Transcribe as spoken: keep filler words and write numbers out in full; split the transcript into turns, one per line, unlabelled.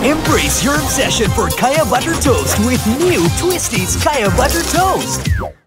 Embrace your obsession for Kaya Butter Toast with new Twisties Kaya Butter Toast.